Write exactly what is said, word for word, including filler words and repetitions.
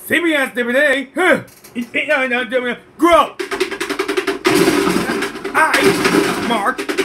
C B S D V D. Huh. Grow. I, Mark.